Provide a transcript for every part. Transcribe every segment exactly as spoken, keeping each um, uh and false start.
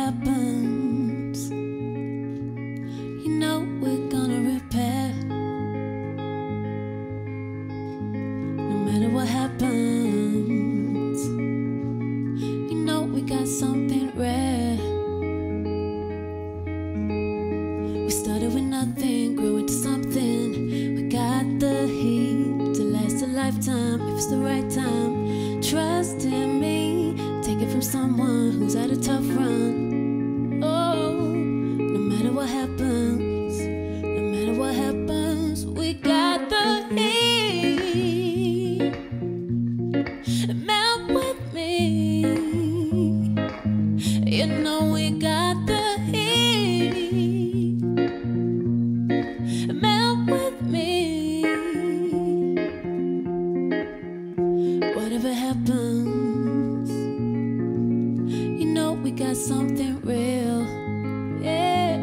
happens, you know we're gonna repair. No matter what happens, you know we got something rare. We started with nothing, grew into something. We got the heat to last a lifetime if it's the right time. Trust in me, take it from someone who's had a tough run. Oh, no matter what happens, no matter what happens, we got the heat. Melt with me, you know we got the heat. Melt with me, whatever happens, you know we got something real. Yeah.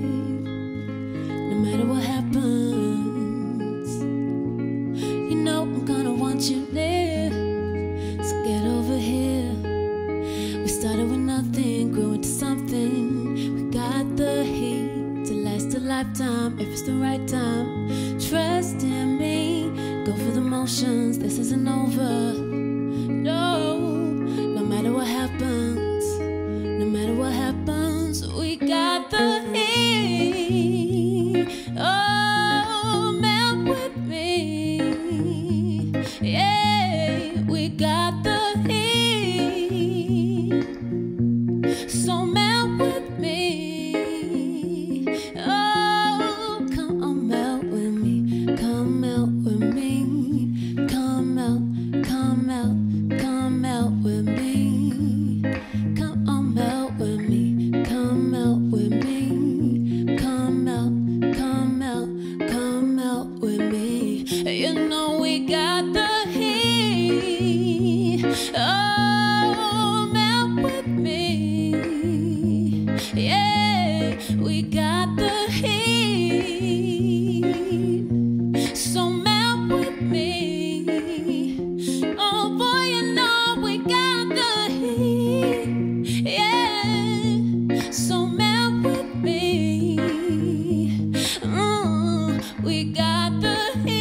No matter what happens, you know I'm gonna want you near. So get over here. We started with nothing, grew into something. We got the heat to last a lifetime if it's the right time. Trust in me, go for the motions, this isn't over. No, no matter what happens, no matter what happens, we got the heat. Oh, melt with me, yeah, we got the heat. So melt with me, oh, come on, melt with me, come melt with me, come melt, come melt, come melt with me, come on, melt with me, come melt with me, come melt, come melt, come melt with me. You know we got the heat. Oh, melt with me, yeah, we got the heat. So melt with me, oh boy, you know we got the heat, yeah. So melt with me, mm, we got the heat.